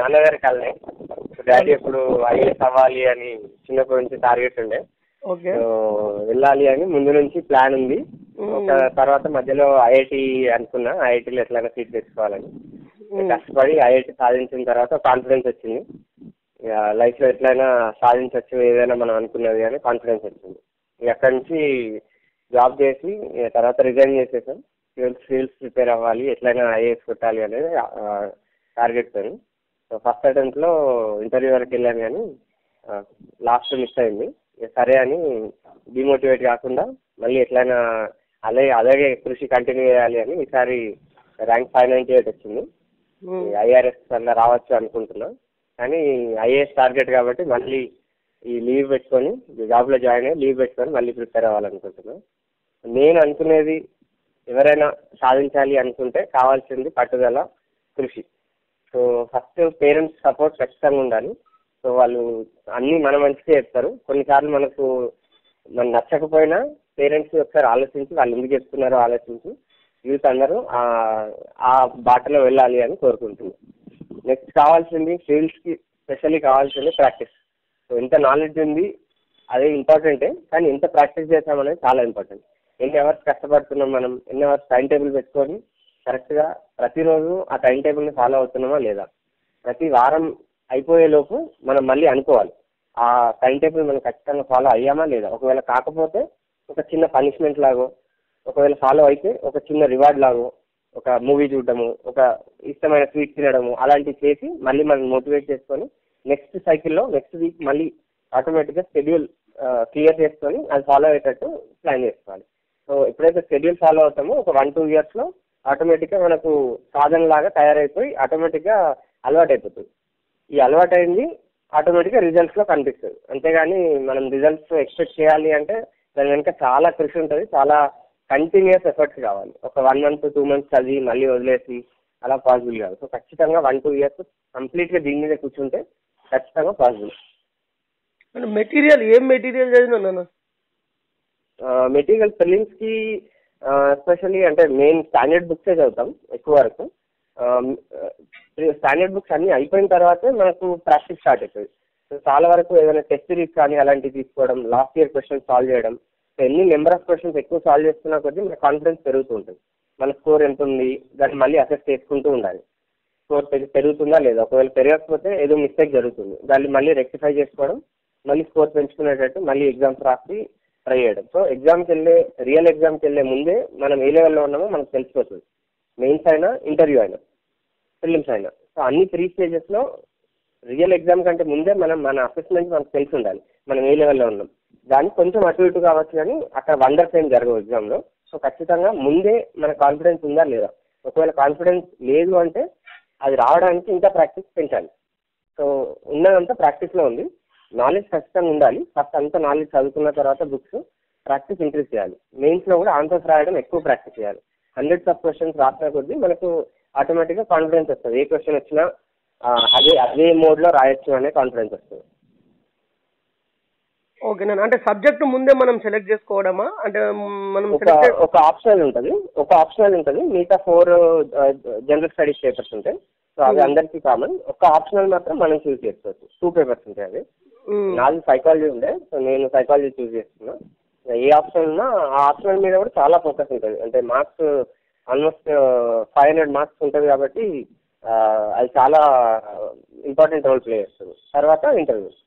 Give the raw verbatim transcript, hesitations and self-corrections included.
నాన్నగారి కలనే. డాడీ ఎప్పుడు ఐఏఎస్ అవ్వాలి అని చిన్నప్పటి నుంచి టార్గెట్ ఉండే. ఓకే. సో వెళ్ళాలి అని ముందు నుంచి ప్లాన్ ఉంది. ఒక తర్వాత మధ్యలో ఐఐటి అనుకున్నా, ఐఐటీలో ఎట్లయినా సీట్ తెచ్చుకోవాలని. కష్టపడి ఐఐటి సాధించిన తర్వాత కాన్ఫిడెన్స్ వచ్చింది. లైఫ్ లో ఎట్లయినా సాధించవచ్చు ఏదైనా మనం అనుకున్నది అని కాన్ఫిడెన్స్ వచ్చింది. అక్కడి నుంచి జాబ్ చేసి తర్వాత రిజైన్ చేసేసాం. ట్వెల్త్ ఫీల్డ్స్ ప్రిపేర్ అవ్వాలి, ఎట్లయినా ఐఏఎస్ కొట్టాలి అనేది టార్గెట్ పని. సో ఫస్ట్ అటెంప్ట్లో ఇంటర్వ్యూ వరకు వెళ్ళాను కానీ లాస్ట్ మిస్ అయింది. సరే అని డిమోటివేట్ కాకుండా మళ్ళీ ఎట్లయినా అదే అలాగే కృషి కంటిన్యూ చేయాలి అని ఈసారి ర్యాంక్ ఫైవ్ నైంటీ ఎయిట్ వచ్చింది. ఐఆర్ఎస్ అలా రావచ్చు అనుకుంటున్నా కానీ ఐఏఎస్ టార్గెట్ కాబట్టి మళ్ళీ ఈ లీవ్ పెట్టుకొని జాబ్లో జాయిన్ అయ్యి లీవ్ పెట్టుకొని మళ్ళీ ప్రిపేర్ అవ్వాలనుకుంటున్నా. నేను అనుకునేది ఎవరైనా సాధించాలి అనుకుంటే కావాల్సింది పట్టుదల, కృషి. సో ఫస్ట్ పేరెంట్స్ సపోర్ట్ ఖచ్చితంగా ఉండాలి. సో వాళ్ళు అన్నీ మన మంచిగా చెప్తారు. కొన్నిసార్లు మనకు మనం నచ్చకపోయినా పేరెంట్స్ ఒకసారి ఆలోచించి వాళ్ళు ఎందుకు చెప్తున్నారో ఆలోచించి యూత్ అందరూ ఆ బాటలో వెళ్ళాలి అని కోరుకుంటున్నాను. నెక్స్ట్ కావాల్సింది ఫీల్డ్స్కి స్పెషల్లీ కావాల్సింది ప్రాక్టీస్. సో ఎంత నాలెడ్జ్ ఉంది అదే ఇంపార్టెంటే, కానీ ఎంత ప్రాక్టీస్ చేస్తామనేది చాలా ఇంపార్టెంట్. ఎన్ని అవర్స్ కష్టపడుతున్నాం మనం, ఎన్ని అవర్స్ టైం టేబుల్ పెట్టుకొని కరెక్ట్గా ప్రతిరోజు ఆ టైం టేబుల్ని ఫాలో అవుతున్నామా లేదా, ప్రతి వారం అయిపోయేలోపు మనం మళ్ళీ అనుకోవాలి ఆ టైం టేబుల్ మనం ఖచ్చితంగా ఫాలో అయ్యామా లేదా. ఒకవేళ కాకపోతే ఒక చిన్న పనిష్మెంట్ లాగో, ఒకవేళ ఫాలో అయితే ఒక చిన్న రివార్డ్ లాగో, ఒక మూవీ చూడటము, ఒక ఇష్టమైన స్వీట్ తినడము, అలాంటివి చేసి మళ్ళీ మనం మోటివేట్ చేసుకొని నెక్స్ట్ సైకిల్లో నెక్స్ట్ వీక్ మళ్ళీ ఆటోమేటిక్గా షెడ్యూల్ క్లియర్ చేసుకొని అది ఫాలో అయ్యేటట్టు ప్లాన్ చేసుకోవాలి. సో ఎప్పుడైతే షెడ్యూల్ ఫాలో అవుతామో ఒక వన్ టూ ఇయర్స్లో ఆటోమేటిక్గా మనకు సాధన లాగా తయారైపోయి ఆటోమేటిక్గా అలవాటు అయిపోతుంది. ఈ అలవాటు అయింది ఆటోమేటిక్గా రిజల్ట్స్లో కనిపిస్తుంది. అంతేగాని మనం రిజల్ట్స్ ఎక్స్పెక్ట్ చేయాలి అంటే దాని వెనుక చాలా కృషి ఉంటుంది, చాలా కంటిన్యూస్ ఎఫర్ట్స్ కావాలి. ఒక వన్ మంత్ టూ మంత్స్ చదివి మళ్ళీ వదిలేసి అలా పాసిబుల్ కాదు. సో ఖచ్చితంగా వన్ టూ ఇయర్స్ కంప్లీట్గా దీని మీద కూర్చుంటే ఖచ్చితంగా పాసిబుల్. అంటే మెటీరియల్ ఏం మెటీరియల్ చదివినా మెటీరియల్ ప్రిలిమ్స్కి ఎస్పెషల్లీ అంటే మెయిన్ స్టాండర్డ్ బుక్సే చదువుతాం ఎక్కువ వరకు. స్టాండర్డ్ బుక్స్ అన్నీ అయిపోయిన తర్వాతే మనకు ప్రాక్టీస్ స్టార్ట్ అవుతుంది. సో చాలా వరకు ఏదైనా టెస్ట్ సిరీస్ కానీ అలాంటివి తీసుకోవడం, లాస్ట్ ఇయర్ క్వశ్చన్స్ సాల్వ్ చేయడం. సో ఎన్ని నెంబర్ ఆఫ్ క్వశ్చన్స్ ఎక్కువ సాల్వ్ చేస్తున్నా కొద్దీ మన కాన్ఫిడెన్స్ పెరుగుతూ ఉంటుంది. మన స్కోర్ ఎంత ఉంది దాన్ని మళ్ళీ అసెస్ చేసుకుంటూ ఉండాలి. స్కోర్ పెరుగుతుందా లేదా, ఒకవేళ పెరగకపోతే ఏదో మిస్టేక్ జరుగుతుంది, దాన్ని మళ్ళీ రెక్టిఫై చేసుకోవడం, మళ్ళీ స్కోర్ పెంచుకునేటట్టు మళ్ళీ ఎగ్జామ్స్ రాసి ట్రై చేయడం. సో ఎగ్జామ్కి వెళ్ళే రియల్ ఎగ్జామ్కి వెళ్ళే ముందే మనం ఏ లెవెల్లో ఉన్నామో మనకు తెలిసిపోతుంది. మెయిన్స్ అయినా, ఇంటర్వ్యూ అయినా, ప్రిలిమ్స్ అయినా. సో అన్ని త్రీ స్టేజెస్లో రియల్ ఎగ్జామ్ కంటే ముందే మనం మన అసెస్మెంట్ మనకు తెలిసి ఉండాలి, మనం ఏ లెవెల్లో ఉన్నాం. దానికి కొంచెం అటు ఇటు కావచ్చు కానీ అక్కడ వండర్స్ ఏం జరగవు ఎగ్జామ్లో. సో ఖచ్చితంగా ముందే మన కాన్ఫిడెన్స్ ఉందా లేదా. ఒకవేళ కాన్ఫిడెన్స్ లేదు అంటే అది రావడానికి ఇంకా ప్రాక్టీస్ పెంచాలి. సో ఉన్నదంతా ప్రాక్టీస్లో ఉంది. నాలెడ్జ్ ఖచ్చితంగా ఉండాలి. ఫస్ట్ అంతా నాలెడ్జ్ చదువుకున్న తర్వాత బుక్స్ ప్రాక్టీస్ ఇంక్రీజ్ చేయాలి. మెయిన్స్లో కూడా ఆన్సర్స్ రాయడం ఎక్కువ ప్రాక్టీస్ చేయాలి. హండ్రెడ్స్ ఆఫ్ క్వశ్చన్స్ రాసిన కొద్దీ మనకు ఆటోమేటిక్గా కాన్ఫిడెన్స్ వస్తుంది. ఏ క్వశ్చన్ వచ్చినా అదే అదే మోడ్లో రాయొచ్చు అనే కాన్ఫిడెన్స్ వస్తుంది. ఓకేనా. అంటే సబ్జెక్ట్ ముందే మనం సెలెక్ట్ చేసుకోవడమా, అంటే మనం ఒక ఆప్షనల్ ఉంటుంది ఒక ఆప్షనల్ ఉంటుంది మిగతా ఫోర్ జనరల్ స్టడీస్ పేపర్స్ ఉంటాయి. సో అవి అందరికీ కామన్. ఒక ఆప్షనల్ మాత్రం మనం చూస్ చేసుకోవచ్చు. టూ పేపర్స్ ఉంటాయి. అవి నాది సైకాలజీ ఉండే, సో నేను సైకాలజీ చూస్ చేసుకున్నా. ఏ ఆప్షన్ ఉన్నా ఆ ఆప్షనల్ మీద కూడా చాలా ఫోకస్ ఉంటుంది. అంటే marks almost five hundred marks ఉంటుంది కాబట్టి అది చాలా ఇంపార్టెంట్ రోల్ ప్లే చేస్తుంది. తర్వాత ఇంటర్వ్యూ